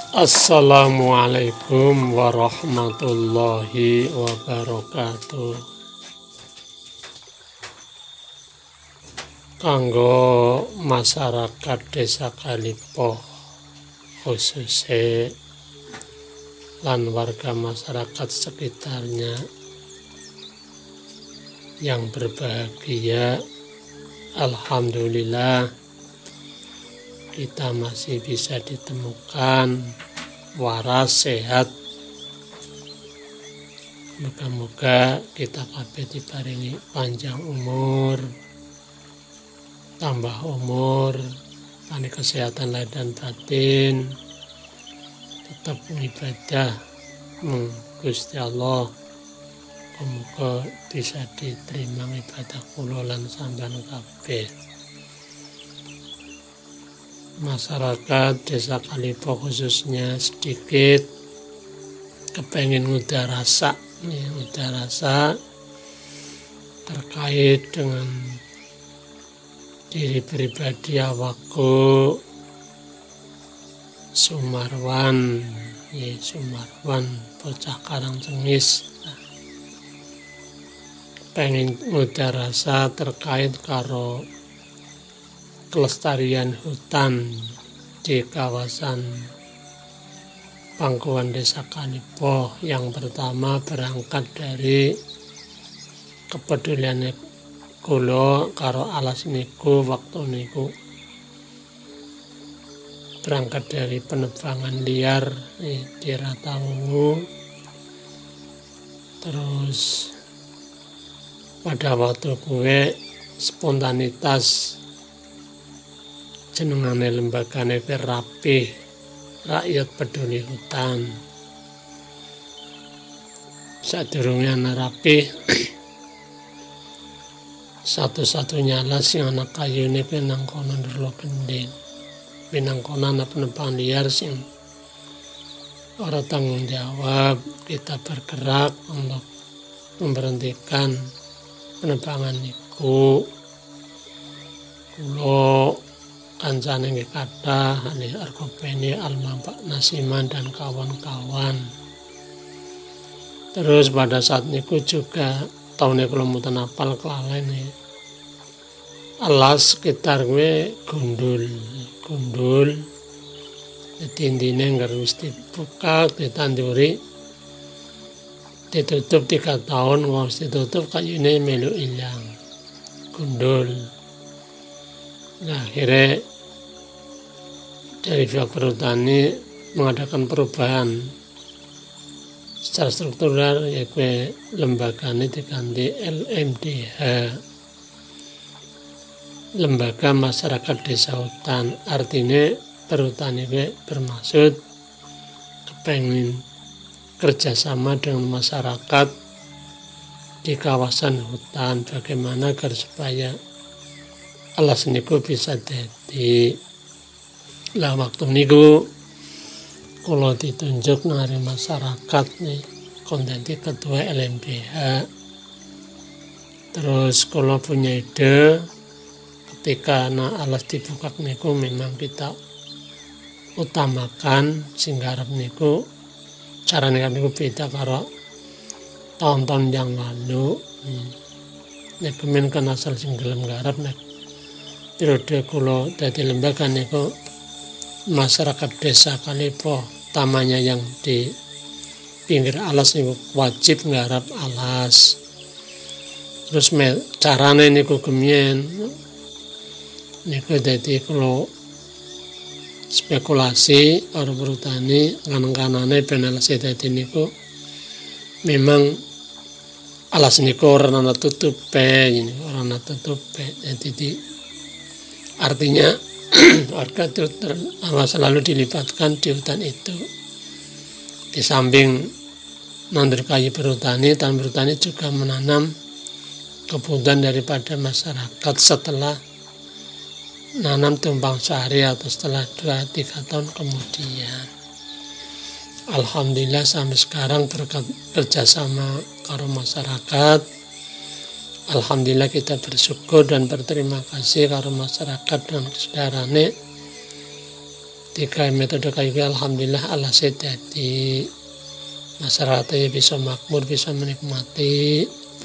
Assalamualaikum warahmatullahi wabarakatuh. Kanggo masyarakat Desa Kalipoh khususnya lan warga masyarakat sekitarnya yang berbahagia, alhamdulillah kita masih bisa ditemukan waras sehat. Moga-moga kita kabeh diparingi panjang umur, tambah umur, paling kesehatan lahir dan batin, tetap ibadah Gusti Allah. Moga bisa diterima ibadah kula lan sampeyan kabeh. Masyarakat Desa Kalipoh khususnya sedikit kepengen ngudar rasa terkait dengan diri pribadi awakku Sumarwan bocah Karangcengis. Pengen ngudar rasa terkait karo kelestarian hutan di kawasan Pangkuan Desa Kalipoh. Yang pertama berangkat dari kepedulian kula karo alas niku, waktu niku berangkat dari penebangan liar di Ratawungu. Terus pada waktu gue spontanitas jenengane lembagane Rapih Rakyat Peduli Hutan. Sadurunge ana Rapih satu-satunya alas sing ana kayune penang kono nderlo gending. Penang kono ana penebangan liar sing ora tanggung jawab. Kita bergerak untuk memberhentikan penebangan niku. Kulo kancane nggih kathah Ali Argopeni, Almampak Nasiman dan kawan-kawan. Terus pada saat niku juga tahun kula mboten apal kelalen alas sekitar gue gundul. Jadi intine ngerus dibuka, ditanduri, ditutup 3 tahun, harus ditutup kayune melu ilang gundul. Nah, akhirnya dari pihak perhutani mengadakan perubahan secara struktural, yaitu lembaganya diganti LMDH, Lembaga Masyarakat Desa Hutan. Artinya perhutani bermaksud kepengen kerjasama dengan masyarakat di kawasan hutan, bagaimana agar supaya alas niku bisa dadi. Lah waktu niku kula ditunjuk nari masyarakat kondanti ketua LMDH. Terus kula punya ide ketika alas dibuka niku memang kita utamakan singgarap niku carane niku beda karo tahun-tahun yang lalu. Nek kemen kan asal sing gelem garap nek periode kula dadi lembaga niku masyarakat Desa Kalipoh, tamanya yang di pinggir alas niku wajib nggarap alas. Terus carane niku gemien niku dadi kula spekulasi karo perhutani kanan-kanane ben alas dadi niku memang alas niku ora ana tutupe, jadi artinya warga selalu dilibatkan di hutan itu. Di samping nandur kayu perhutani, dan perhutani juga menanam kebutuhan daripada masyarakat setelah nanam tumpang sari atau setelah 2-3 tahun kemudian. Alhamdulillah sampai sekarang berkat kerjasama karo masyarakat, alhamdulillah kita bersyukur dan berterima kasih karo masyarakat dan saudarane Ketika metode kayak alhamdulillah alhasil jadi masyarakatnya bisa makmur, bisa menikmati.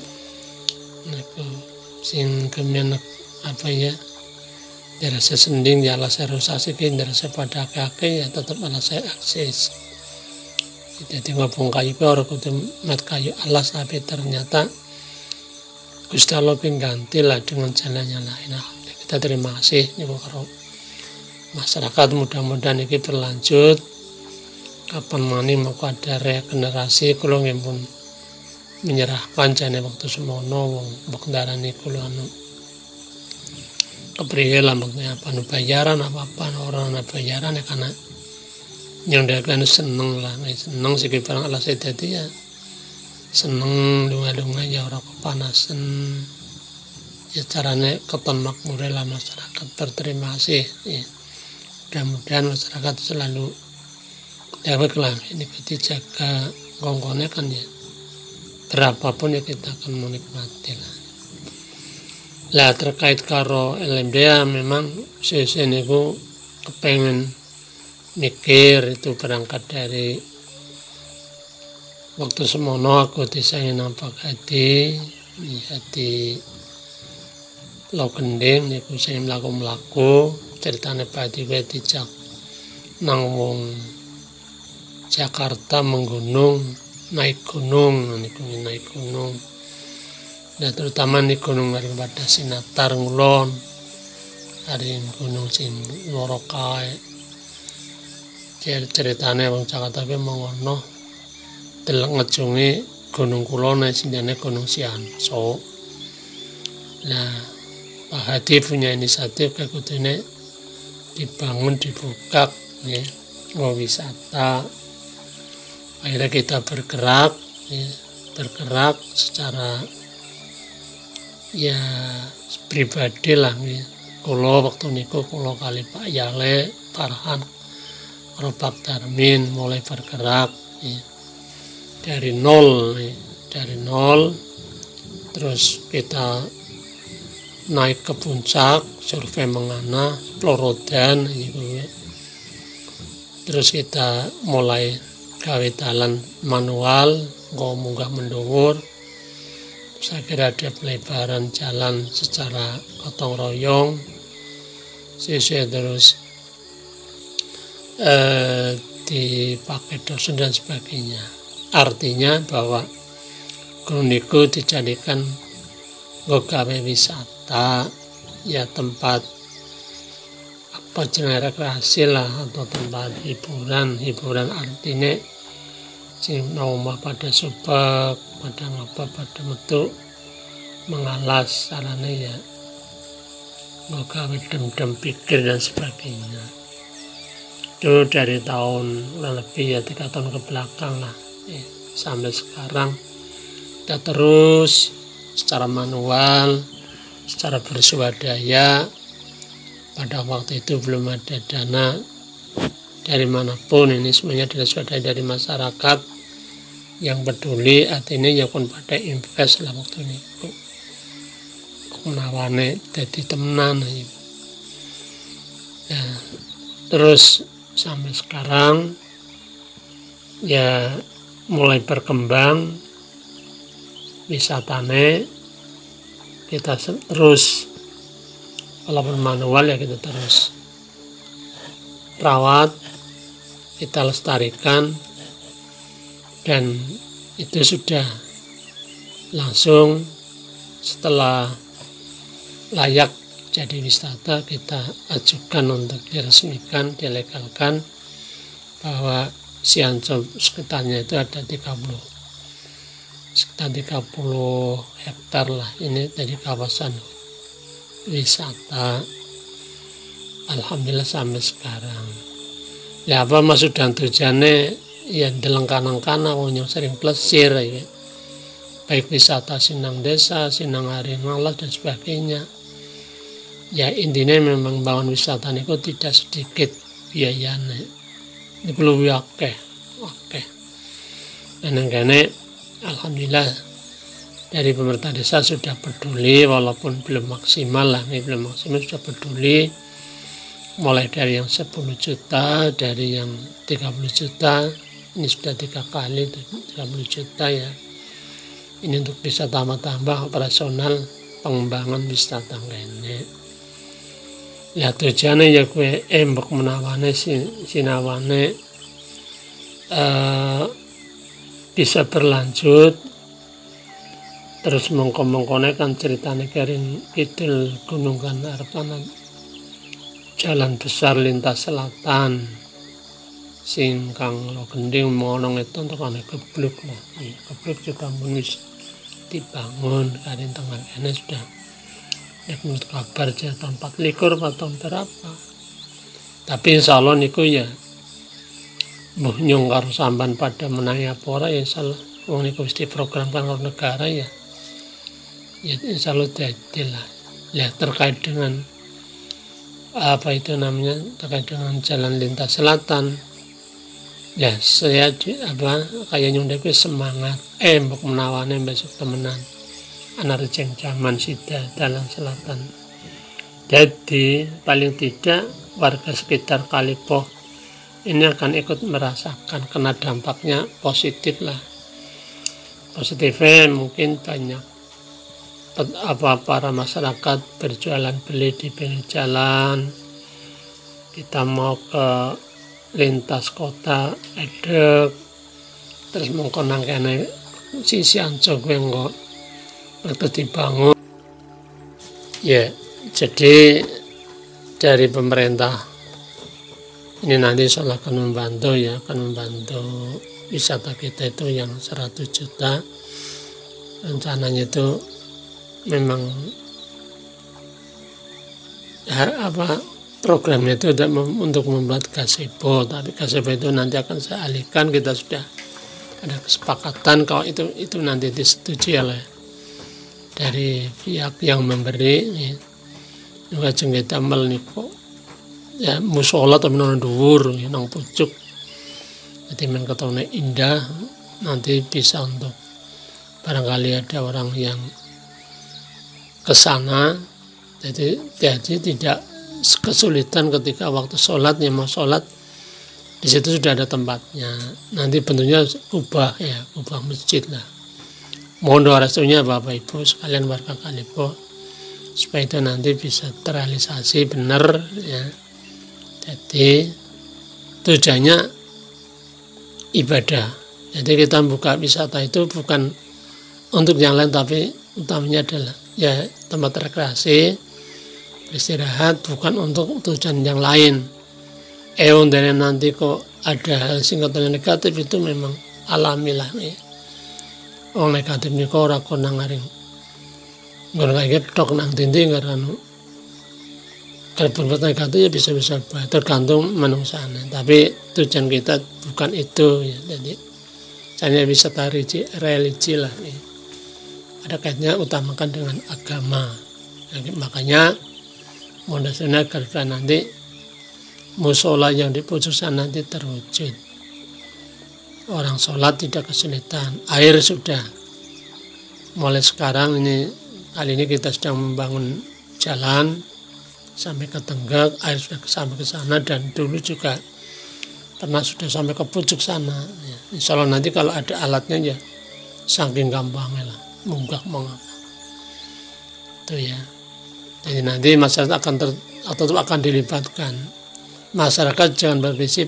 Sing kemen apa ya, dirasa sending ya alas rusasi kin dirasa pada kaki ya tetap alas akses. Jadi ngobong kayu orang kudu mat kayu alas, tapi ternyata Gusti Allah pengganti lah dengan jalan yang lain. Nah, kita terima kasih nih karo masyarakat, mudah-mudahan ini berlanjut. Kapan mani mau ada regenerasi kulo pun menyerahkan jane waktu semono wong mbok darani kulo anu kepriye lah maksudnya apa bayaran apa orang bayaran ya karena yang dagang seneng lah, seneng sih barang alas dadi ya seneng lunga-lunga ya ora kepanasan ya, carane keton makmure lah masyarakat berterima kasih ya. Mudah-mudahan masyarakat selalu lah ini kita jaga gonggonnya kan ya, berapapun ya kita akan menikmati lah. Terkait karo LMDA memang saya niku kepengen mikir itu berangkat dari waktu semono aku disayang nampak hati lo kending niku saya melaku ceritanya padi dijak nang wong Jakarta menggunung, naik gunung, dan terutama di gunung daripada Sinatar Ngulon, dari gunung Sin Lorokai. Ceritanya wong Jakarta ki mengono, delok ngejungi gunung kulon, sinjane gunung Sianso. Nah, Pak Hadi punya inisiatif kayak kudune dibangun, dibuka, ya, mau wisata. Akhirnya kita bergerak secara ya pribadi lah ya. Kulo waktu niku kulo kali Pak Yale, Farhan, Robak Darmin mulai bergerak ya. Dari nol terus kita naik ke puncak, survei mengana, Plorodan gitu ya. Terus kita mulai gawe dalan manual, munggah mendhuwur. Saya kira ada pelebaran jalan secara gotong royong, sesuai terus dipakai dosen dan sebagainya. Artinya bahwa gunung niku dijadikan gawe wisata, ya tempat apa jenenge rekreasi lah, atau tempat hiburan artinya sing nomah pada subak, pada ngapa, pada metu mengalas sarane ya gawe dem-dem pikir dan sebagainya. Itu dari tahun lebih ya 3 tahun ke belakang lah sampai sekarang kita terus secara manual, secara berswadaya. Pada waktu itu belum ada dana dari manapun, ini semuanya adalah swadaya dari masyarakat yang peduli, artinya ya pun pada invest lah waktu ini menawane jadi temenan ya. Terus sampai sekarang ya mulai berkembang wisatane, kita terus walaupun manual ya kita terus rawat, kita lestarikan, dan itu sudah langsung setelah layak jadi wisata kita ajukan untuk diresmikan, dilegalkan bahwa Sianso sekitarnya itu ada 30 hektar lah ini dari kawasan wisata. Alhamdulillah sampai sekarang ya apa maksud dan tujuannya ya deleng kanang-kanang yang sering plesir ya. Baik wisata Sinang Desa, Sinang Haringalah dan sebagainya ya. Intinya memang bangun wisata itu tidak sedikit biayanya, ini perlu oke. Dan yang alhamdulillah dari pemerintah desa sudah peduli, walaupun belum maksimal lah, sudah peduli mulai dari yang 10 juta, dari yang 30 juta, ini sudah 3 kali 30 juta ya. Ini untuk bisa tambah-tambah operasional pengembangan wisata kene. Ya tujuannya ya kue mbok menawane sinawane bisa berlanjut, terus mengko-mengkone kan ceritanya kering kidul Gunung Kanarapan, jalan besar lintas selatan sing kang lo gending monong itu untuk ane Gebluk lah. Gebluk juga munis dibangun kali tengah ini sudah ya menurut kabar tahun 44 atau tahun berapa, tapi insya Allah niku ya mbuh nyung karo sampan pada menangi apa ora ya insyaallah wong niku wis diprogramkan karo negara ya insya Allah jadi lah. Ya terkait dengan apa itu namanya, terkait dengan jalan lintas selatan ya saya kayak nyundeku semangat mbok menawane besok temenan anak rejeng zaman sida dalam selatan. Jadi paling tidak warga sekitar Kalipoh ini akan ikut merasakan kena dampaknya positif lah. Positifnya mungkin banyak para masyarakat berjualan beli di pinggir jalan. Kita mau ke lintas kota edek terus mengkonang kene sisi ancol gue kok waktu dibangun ya. Jadi dari pemerintah ini nanti soal akan membantu wisata kita itu yang 100 juta. Rencananya itu memang programnya itu untuk membuat gazebo, tapi gazebo itu nanti akan saya alihkan. Kita sudah ada kesepakatan kalau itu nanti disetujui oleh dari pihak yang memberi. Juga kita mel niku ya musola tapi nang dhuwur nang pucuk. Jadi men ketone indah, nanti bisa untuk barangkali ada orang yang ke sana, jadi tidak kesulitan ketika waktu sholat ya mau sholat di situ sudah ada tempatnya. Nanti bentuknya kubah masjid lah. Mohon doa restunya Bapak Ibu sekalian warga Kalipoh supaya itu nanti bisa terrealisasi benar ya. Jadi tujuannya ibadah. Jadi kita buka wisata itu bukan untuk yang lain, tapi utamanya adalah ya tempat rekreasi, istirahat, bukan untuk tujuan yang lain. Dan nanti kok ada hal singkatan negatif itu memang alamilah nih. Negatif ini kok ora konang ngaring. Ngono kae tok nang dindi karena kalau berbuat negatif ya bisa-bisa tergantung manusianya. Tapi tujuan kita bukan itu ya. Jadi hanya wisata religi lah nih. Ada kaitannya utamakan dengan agama. Makanya mudah-mudahan agar nanti musola yang di pucuk sana nanti terwujud. Orang sholat tidak kesulitan. Air sudah. Mulai sekarang kali ini kita sedang membangun jalan sampai ke Tenggak, air sudah sampai ke sana, dan dulu juga pernah sudah sampai ke pucuk sana. Ya. Insya Allah nanti kalau ada alatnya ya saking gampangnya lah, munggah mengapa. Itu ya. Jadi nanti masyarakat akan dilibatkan. Masyarakat jangan berprinsip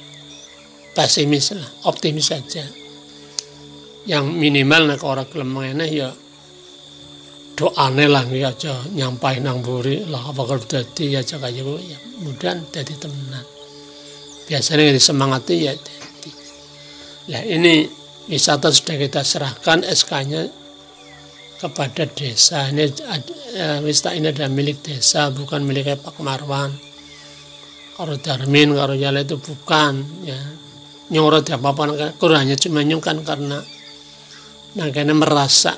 pesimis lah, optimis saja. Yang minimal nek orang kelemahnya ya doane lah ya aja nyampai nang buri lah apa kalau dadi ya aja kaya ya mudah dadi temenan. Biasanya disemangati ya dadi. Nah ini wisata sudah kita serahkan SK-nya kepada desa. Ini wisata ini adalah milik desa, bukan milik Pak Marwan. Karo Darmin, karo Yala itu bukan ya. Nyoro apa-apa kurangnya cuma nyungkan karena karena merasa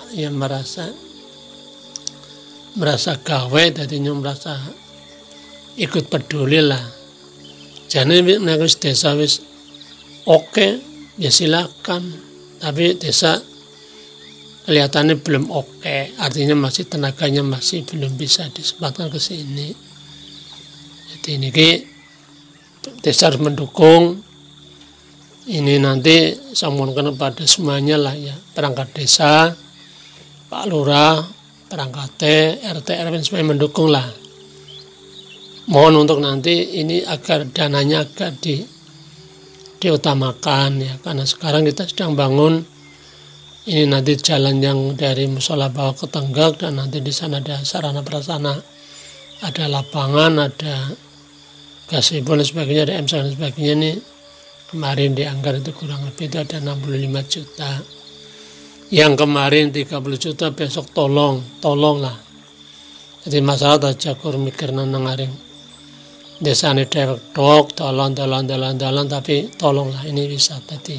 gawe, jadi merasa ikut peduli lah. Jadi nek desa wis oke ya silakan, tapi desa kelihatannya belum oke, artinya masih tenaganya masih belum bisa disempatkan ke sini. Jadi ini desa harus mendukung. Ini nanti saya mohonkan kepada semuanya lah ya, perangkat desa, Pak Lurah, perangkat RT RW semuanya mendukung lah. Mohon untuk nanti ini agar dananya agak diutamakan ya, karena sekarang kita sedang bangun ini nanti jalan yang dari Musola bawah ke Tenggak, dan nanti di sana ada sarana prasarana, ada lapangan, ada gazebo dan sebagainya, ada MSA dan sebagainya. Ini kemarin dianggar itu kurang lebih itu ada 65 juta. Yang kemarin 30 juta, besok tolonglah. Jadi masalah aja kur mikir nangaring desa ini dewek dok, tolong, tapi tolonglah ini bisa tadi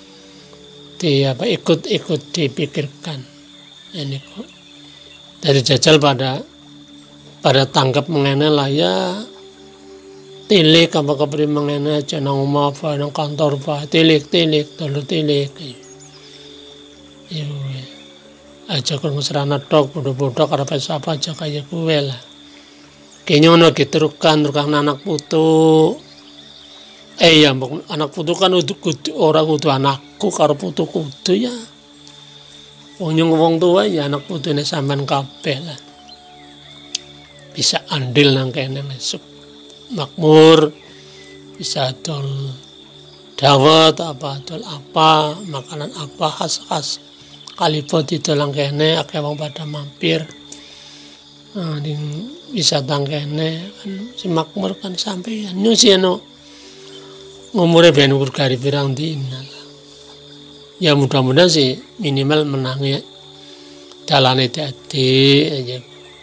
ikut dipikirkan. Ini kok dari jajal pada tanggap mengenai lah ya, tilik apa keberi mengenai jenang rumah apa nang kantor apa tilik dulu tilik iya aja kur ngesrana dok bodoh karena apa aja kayak gue lah kayaknya ono diterukan anak putu ya anak putu kan orang kudu anakku karo putu kudu ya wong tua ya anak putu ini sampean kabeh lah bisa andil nang kene mesuk makmur, bisa adol dawet apa makanan apa khas kalipot ditolang kene akeh wong pada mampir. Bisa tangkene kan si makmur kan sampai nyusi ngumure ben umur gari pirang dina. Ya mudah-mudahan sih minimal menangi dalane dadi aja.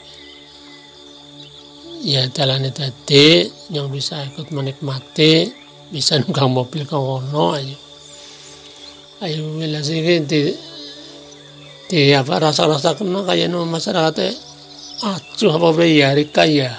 Ya dalane tadi yang bisa ikut menikmati, bisa nunggang mobil ke kono ayo bila sih di apa rasa kena kayak masyarakat acuh apa bayari kaya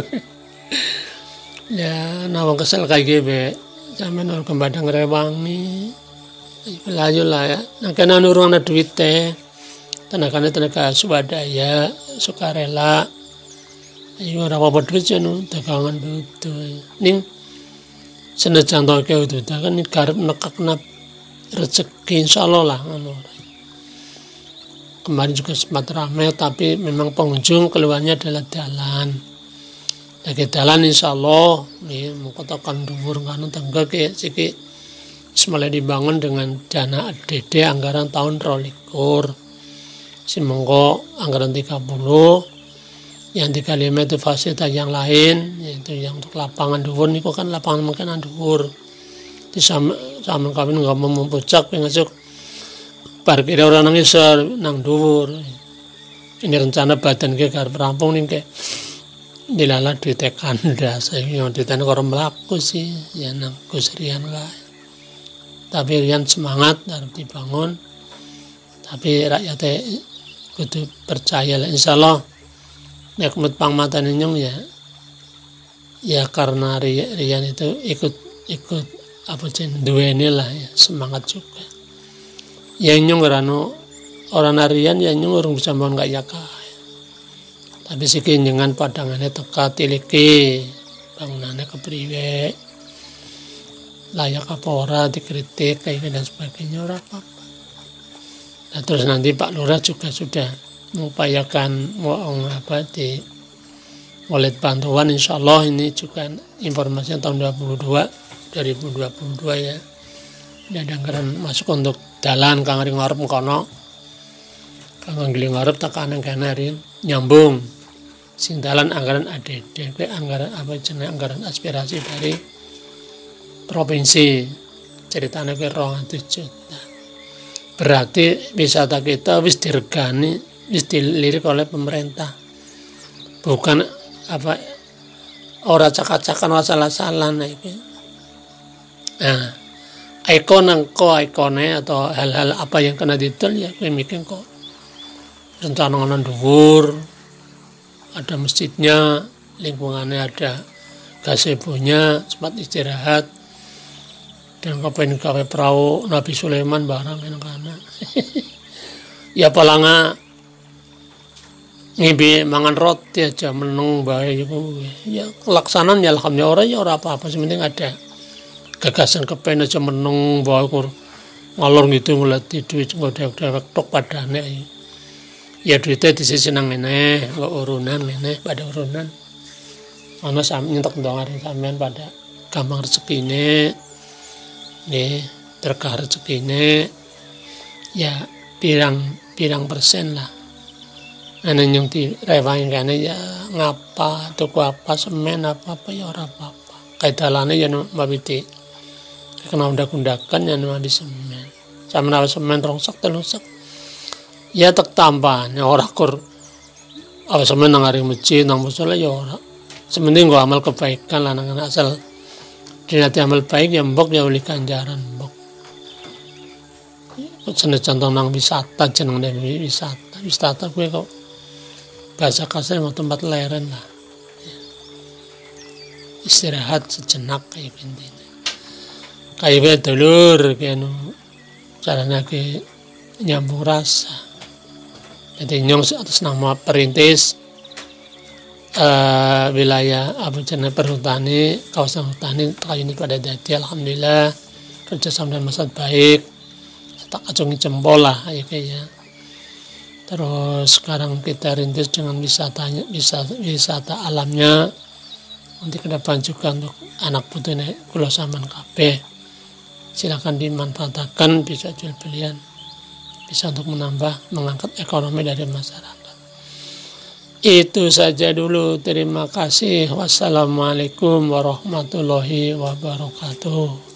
ya nawang kesel kayak gitu zaman orang kembadang rewangi ayo lah ya nah kena nurung ada duit tenaga swadaya sukarela ayo ora apa duit jeno dagangan betul ning senajan to ke itu kan garep nekakna rezeki insyaallah lah ngono. Kemarin juga sempat ramai tapi memang pengunjung keluarnya adalah dalan. Lagi dalan insyaallah nih mengkotakan dhuwur kan tangga ke siki mulai dibangun dengan dana ADD anggaran tahun 2022. Simengko anggaran 30 yang 35 itu fasilitas yang lain yaitu yang untuk lapangan dhuwur niku kan lapangan makanan dhuwur di sama kami nggak mau mempucak pengasuk parkir orang nang isor nang dhuwur ini rencana badan ke garap rampung nih ke dilala ditekan das yang ditekan orang melaku sih ya nang kusrian lah tapi rian semangat harus dibangun tapi rakyatnya kudu percaya lah insyaallah nek mut pangmatan nyong ya karena rian itu ikut apa duweni lah ya semangat juga yang nyong orang harian yang nyong orang bisa bangun gak yaka tapi sikin dengan padangannya teka tiliki bangunannya kepriwe layak apa ora dikritik kayak dan sebagainya ora apa-apa. Nah, terus nanti Pak Lurah juga sudah mengupayakan oleh bantuan insyaallah ini juga informasi tahun 2022 ya. Ada anggaran masuk untuk dalan kang ring ngarep kono. Kang ngiling ngarep tekanan kanarin nyambung. Sing dalan anggaran ADD, anggaran apa jenenge anggaran aspirasi dari provinsi. Ceritanya ke 200 juta. Berarti wisata kita wis diregani, wis dilirik oleh pemerintah. Bukan apa ora cakak-cakan salah-salah iki. Nah, ikone atau hal-hal apa yang kena detail ya kowe mikir kok rencana ngono dhuwur ada masjidnya lingkungannya ada gazebo-nya tempat istirahat dan kepengen gawe perahu Nabi Sulaiman barang enak-enak ya palanga ngibi mangan roti aja meneng bae ya kelaksanaan ya alhamdulillah ya ora apa-apa sementing ada gagasan kepen aja meneng bae kur ngalor gitu ngulati duit ngodek-dewek tok padane ya duitnya di sisi nang ngene kok urunan ngene pada urunan ana nyentek ndongaring sampean pada gampang rezekine nih berkah rezekine ya pirang persen lah ana yang direwangi kene ya ngapa tuku apa semen apa ya ora apa-apa kaidalane ya mabiti kena undak-undakan ya di semen sama nawa semen rongsek telusek ya tak tambahan ya ora kur awas semen nang ari masjid nang musala ya ora sementing gua amal kebaikan lah nang asal dinati amal baik ya mbok ya oleh ganjaran mbok senajan nang wisata jeneng wisata gue kok bahasa kasar mau tempat leren lah istirahat sejenak kayak intinya kayak dulur kayak caranya ke nyambung rasa jadi nyong atas nama perintis wilayah Abu Jana Perhutani kawasan hutani kali ini pada dati alhamdulillah kerjasama dan masyarakat baik tak acungi jempol lah kayaknya. Terus sekarang kita rintis dengan wisata alamnya nanti ke depan juga untuk anak putune kula sampean kabeh silakan dimanfaatkan bisa jual belian bisa untuk mengangkat ekonomi dari masyarakat. Itu saja dulu, terima kasih. Wassalamualaikum warahmatullahi wabarakatuh.